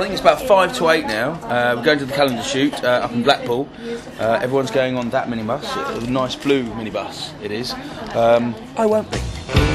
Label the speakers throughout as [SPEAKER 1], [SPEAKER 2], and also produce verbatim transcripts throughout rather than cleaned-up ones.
[SPEAKER 1] think it's about five to eight now. Uh, we're going to the calendar shoot uh, up in Blackpool. Uh, everyone's going on that minibus, a nice blue minibus it is. Um, I won't be.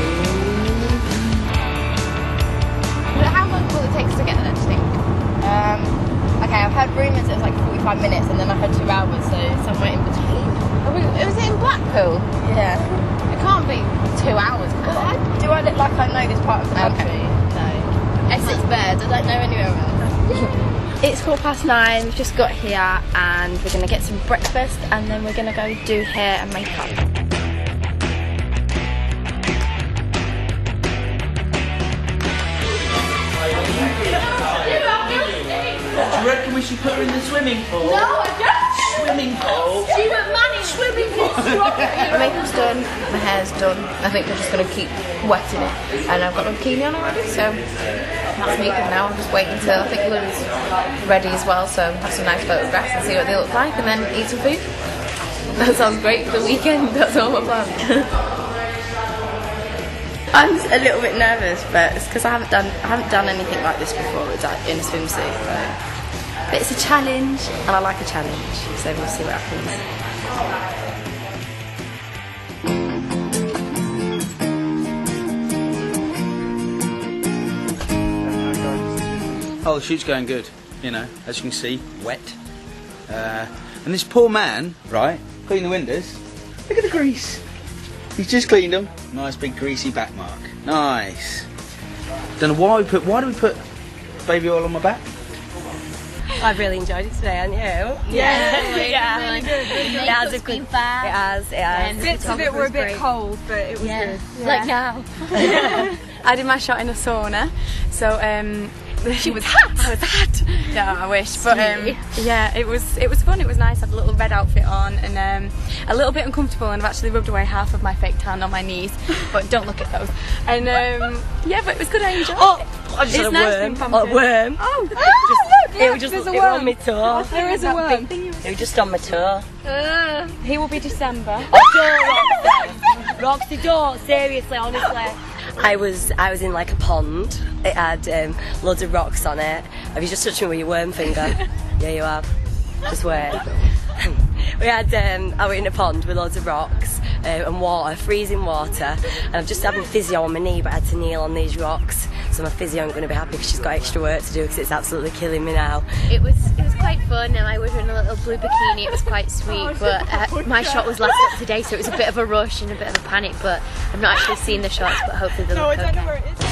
[SPEAKER 2] How long will it take us to get there, do you think? Um, okay, I've heard rumours it was like forty-five minutes and then I heard two hours, so somewhere in between. Are we, was it in Blackpool? Yeah. It can't be two hours. I, do I look like I know this part of the country? Okay. No. Essex Bears, I don't know anywhere else. It's quarter past nine, we've just got here and we're going to get some breakfast and then we're going to go do hair and makeup.
[SPEAKER 1] Do you reckon we should put her in the swimming pool?
[SPEAKER 2] No, I don't!
[SPEAKER 1] Swimming pool?
[SPEAKER 2] She went money swimming pool! My makeup's done, my hair's done. I think we're just going to keep wetting it. And I've got my bikini on already, so that's makeup now. I'm just waiting till I think Lou's ready as well, so have some nice photographs and see what they look like and then eat some food. That sounds great for the weekend, that's all my plan. I'm just a little bit nervous, but it's because I haven't done I haven't done anything like this before in a swimsuit. But, but it's a challenge, and I like a challenge, so we'll see what happens.
[SPEAKER 1] Oh, the shoot's going good, you know, as you can see, wet. Uh, and this poor man, right, clean the windows. Look at the grease. He's just cleaned them. Nice big greasy back mark. Nice. Don't know why we put. Why do we put baby oil on my back?
[SPEAKER 3] I've really enjoyed it today, haven't you?
[SPEAKER 2] Yeah,
[SPEAKER 3] yeah.
[SPEAKER 2] Really good. Really good.
[SPEAKER 3] It has a good. It has. It has.
[SPEAKER 4] Um, Bits of it were a bit cold, but it was
[SPEAKER 2] yeah.
[SPEAKER 4] good.
[SPEAKER 2] Yeah. Like now.
[SPEAKER 4] I did my shot in a sauna, so um, she was hot. I was hot. No, I wish, but um, yeah, it was it was fun. It was nice. I had a little red outfit on and um, a little bit uncomfortable, and I've actually rubbed away half of my fake tan on my knees. But don't look at those. And um, yeah, but it was good. I enjoyed
[SPEAKER 3] oh,
[SPEAKER 4] it.
[SPEAKER 3] I just
[SPEAKER 4] it's
[SPEAKER 3] had a
[SPEAKER 4] nice
[SPEAKER 3] worm.
[SPEAKER 4] being
[SPEAKER 3] A
[SPEAKER 4] pampered.
[SPEAKER 3] worm.
[SPEAKER 4] Oh,
[SPEAKER 3] just,
[SPEAKER 4] oh look,
[SPEAKER 3] it
[SPEAKER 4] look,
[SPEAKER 3] was just
[SPEAKER 4] there's a
[SPEAKER 3] it
[SPEAKER 4] worm.
[SPEAKER 3] was on my toe.
[SPEAKER 4] There is a worm.
[SPEAKER 3] It was just on my toe.
[SPEAKER 4] Uh, he will be December.
[SPEAKER 3] Oh, don't, Roxy. Roxy, don't. Seriously, honestly. I was I was in like a pond. It had um, loads of rocks on it. Have you just touched me with your worm finger? Yeah, you have. Just wait. We had um, I was in a pond with loads of rocks uh, and water, freezing water, and I've just had my physio on my knee, but I had to kneel on these rocks. So my physio ain't going to be happy because she's got extra work to do because it's absolutely killing me now.
[SPEAKER 2] It was it was quite fun, and I was in a little blue bikini. It was quite sweet, but uh, my shot was last up today, so it was a bit of a rush and a bit of a panic. But I've not actually seen the shots, but hopefully they'll look okay.